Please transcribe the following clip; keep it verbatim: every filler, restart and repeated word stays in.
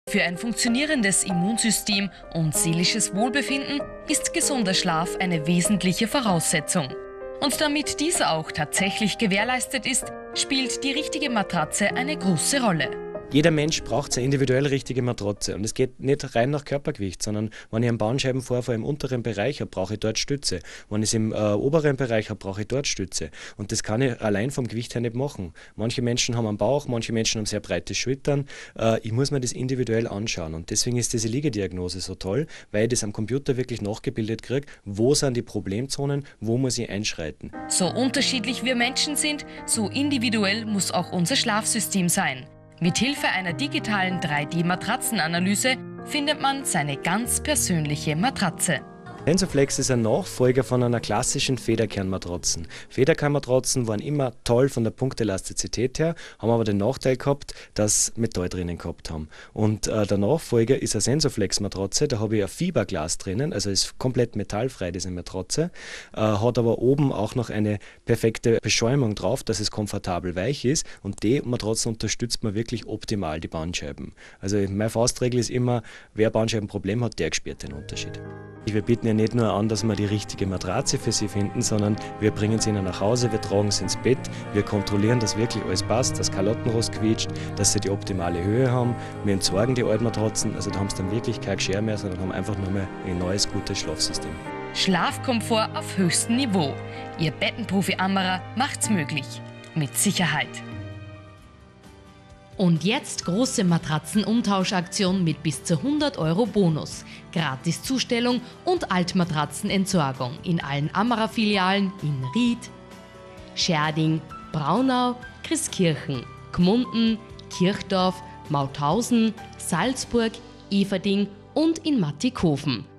Für ein funktionierendes Immunsystem und seelisches Wohlbefinden ist gesunder Schlaf eine wesentliche Voraussetzung. Und damit dieser auch tatsächlich gewährleistet ist, spielt die richtige Matratze eine große Rolle. Jeder Mensch braucht seine individuell richtige Matratze. Und es geht nicht rein nach Körpergewicht, sondern wenn ich einen Bandscheibenvorfall im unteren Bereich habe, brauche ich dort Stütze. Wenn ich es im äh, oberen Bereich habe, brauche ich dort Stütze. Und das kann ich allein vom Gewicht her nicht machen. Manche Menschen haben einen Bauch, manche Menschen haben sehr breite Schultern. Äh, ich muss mir das individuell anschauen. Und deswegen ist diese Liegediagnose so toll, weil ich das am Computer wirklich nachgebildet kriege. Wo sind die Problemzonen, wo muss ich einschreiten? So unterschiedlich wir Menschen sind, so individuell muss auch unser Schlafsystem sein. Mithilfe einer digitalen drei D Matratzenanalyse findet man seine ganz persönliche Matratze. Sensoflex ist ein Nachfolger von einer klassischen Federkernmatratzen. Federkernmatratzen waren immer toll von der Punktelastizität her, haben aber den Nachteil gehabt, dass sie Metall drinnen gehabt haben. Und äh, der Nachfolger ist eine Sensoflex-Matratze, da habe ich ein Fiberglas drinnen, also ist komplett metallfrei, diese Matratze, äh, hat aber oben auch noch eine perfekte Beschäumung drauf, dass es komfortabel weich ist, und die Matratze unterstützt mir wirklich optimal die Bandscheiben. Also meine Faustregel ist immer, wer Bandscheibenproblem hat, der spürt den Unterschied. Wir bieten ja nicht nur an, dass wir die richtige Matratze für sie finden, sondern wir bringen sie ihnen nach Hause, wir tragen sie ins Bett, wir kontrollieren, dass wirklich alles passt, dass kein Lattenrost quietscht, dass sie die optimale Höhe haben. Wir entsorgen die alten Matratzen, also da haben sie dann wirklich kein Geschirr mehr, sondern haben einfach nur mal ein neues, gutes Schlafsystem. Schlafkomfort auf höchstem Niveau. Ihr Bettenprofi Amara macht's möglich. Mit Sicherheit. Und jetzt große Matratzenumtauschaktion mit bis zu hundert Euro Bonus, Gratis-Zustellung und Altmatratzenentsorgung in allen Amara-Filialen in Ried, Scherding, Braunau, Christkirchen, Gmunden, Kirchdorf, Mauthausen, Salzburg, Everding und in Mattighofen.